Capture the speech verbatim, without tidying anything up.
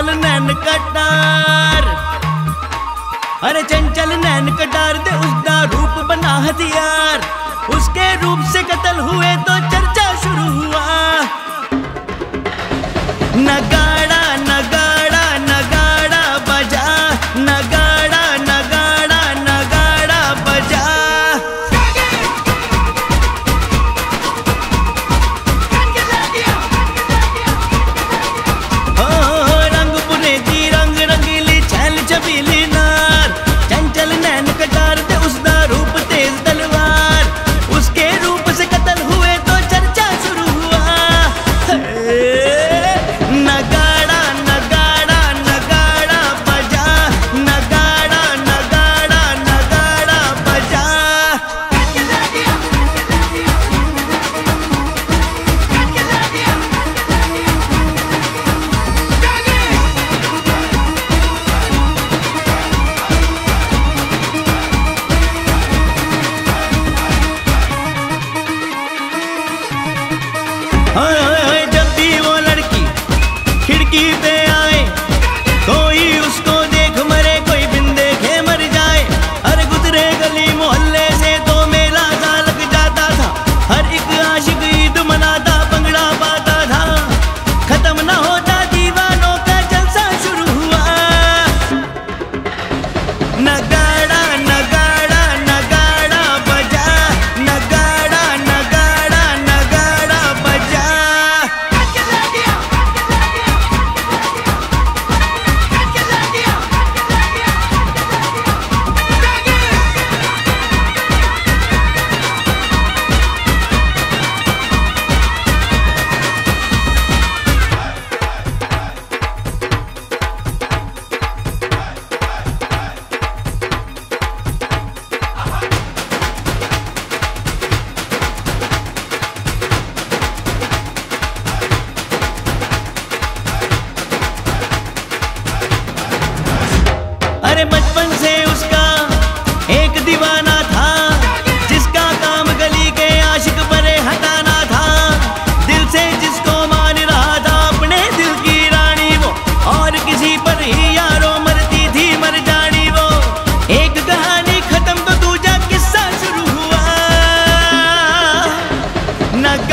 चंचल नैन कटार। अरे चंचल नैन कटार दे उसका रूप बना हथियार। उसके रूप से कत्ल हुए तो चर्चा शुरू हुआ। नगाड़ा नगाड़ा नगाड़ा बजा, नगाड़ा नगाड़ा नगाड़ा बजा। ओ रंगपुरे दी रंग रंगीली छैल छबीली नार। चंचल नैन कटार दे उसका रूप तेज तलवार। उसके रूप से कत्ल हुए तो चर्चा शुरू हुआ। नगाड़ा नगाड़ा नगाड़ा बजा, नगाड़ा नगाड़ा नगाड़ा बजा। हाय हाय हाय जब भी वो लड़की खिड़की पे आए, कोई उसको देख मरे, कोई बिन देखे मर जाए। अरे गुजरे गली मोहल्ले से तो मेला सा लग जाता था। हर एक आशिक ईद मनाता, भंगड़ा पाता था। खत्म न होता दीवानों का जलसा शुरू हुआ। नगाड़ा नगाड़ा नगाड़ा बजा, नगाड़ा नगाड़ा नगाड़ा बजा। अरे बचपन से उसका एक दीवाना था, जिसका काम गली के आशिक परे हटाना था। दिल से जिसको मान रहा था अपने दिल की रानी वो, और किसी पर ही यारों मरती थी मर जानी वो। एक कहानी खत्म तो दूजा किस्सा शुरू हुआ। नग